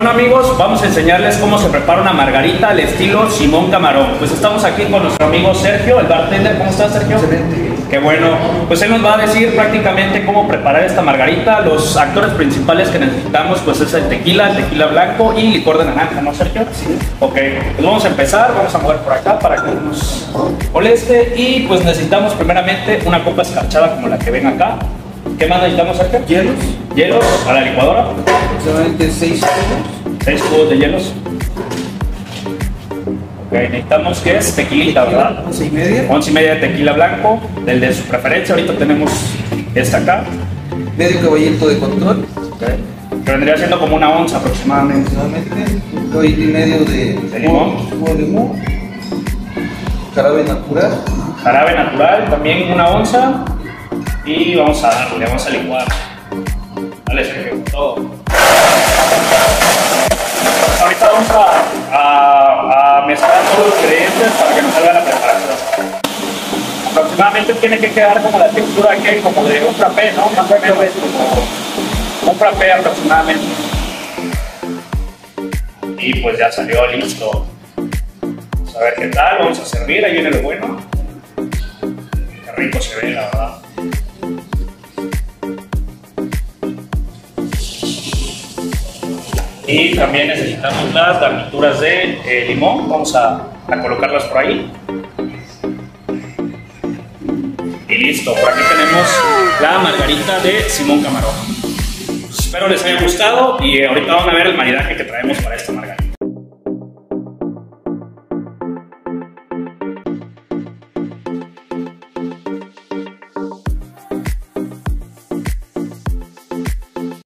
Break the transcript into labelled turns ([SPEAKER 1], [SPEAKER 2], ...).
[SPEAKER 1] Bueno amigos, vamos a enseñarles cómo se prepara una margarita al estilo Simón Camarón. Pues estamos aquí con nuestro amigo Sergio, el bartender. ¿Cómo estás, Sergio?
[SPEAKER 2] Excelente.
[SPEAKER 1] Qué bueno. Pues él nos va a decir prácticamente cómo preparar esta margarita. Los actores principales que necesitamos pues es el tequila blanco y licor de naranja, ¿no, Sergio?
[SPEAKER 2] Sí.
[SPEAKER 1] Ok, pues vamos a empezar, vamos a mover por acá para que no nos moleste. Y pues necesitamos primeramente una copa escarchada como la que ven acá. ¿Qué más necesitamos, Sergio?
[SPEAKER 2] Hielos,
[SPEAKER 1] Hielos a la licuadora.
[SPEAKER 2] aproximadamente 6 cubos.
[SPEAKER 1] 6 cubos de hielos. Ok, necesitamos que es tequilita, ¿verdad?
[SPEAKER 2] 11 y media.
[SPEAKER 1] 11 y media de tequila blanco, del de su preferencia. Ahorita tenemos esta acá.
[SPEAKER 2] Medio caballito de control.
[SPEAKER 1] Okay. Que vendría siendo como una onza aproximadamente.
[SPEAKER 2] Aproximadamente. Un caballito y medio de
[SPEAKER 1] limón.
[SPEAKER 2] Jugo de limón. Jarabe natural.
[SPEAKER 1] Jarabe natural, también una onza. Y vamos a darle, vamos a licuar. Dale, Sergio, todo. Ahorita vamos a mezclar todos los ingredientes para que nos salga la preparación. Aproximadamente tiene que quedar como la textura que como de un frappé, ¿no? Más o menos como un frappé aproximadamente. Y pues ya salió listo. Vamos a ver qué tal, vamos a servir, ahí viene lo bueno. Qué rico se ve, la verdad. Y también necesitamos las garnituras de limón, vamos a colocarlas por ahí. Y listo, por aquí tenemos la margarita de Simón Camarón. Pues espero les haya gustado y ahorita van a ver el maridaje que traemos para esta margarita.